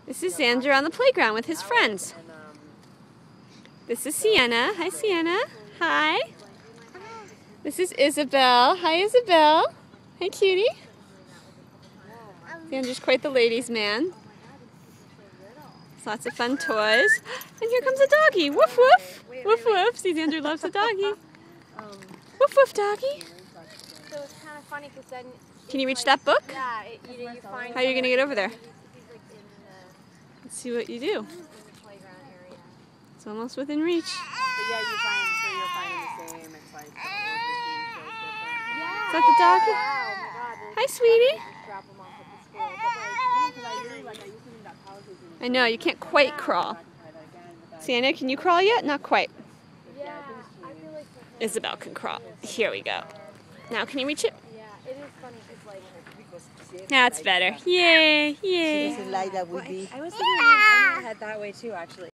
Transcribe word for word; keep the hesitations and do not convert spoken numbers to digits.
This is Xander on the playground with his friends. This is Sienna. Hi, Sienna. Hi. This is Isabel. Hi, Isabel. Hi, cutie. Xander's quite the ladies' man. Lots of fun toys. And here comes a doggy. Woof, woof. Woof, woof. See, Xander loves a doggy. Woof, woof, doggy. So it's kind of funny because then... Can you reach that book? Yeah, it, you, you find... How are you going to get over there? Let's see what you do. It's almost within reach. But yeah, you find, so you're finding the same, it's like, Is that the doggy? Wow. Hi, sweetie. I know, you can't quite crawl. Sienna, can you crawl yet? Not quite. Yeah, I feel like... Isabel can crawl. Here we go. Now, can you reach it? Yeah, it is funny because like... That's better. Yay, yay. She doesn't like that we be. I was thinking I had that way too, actually.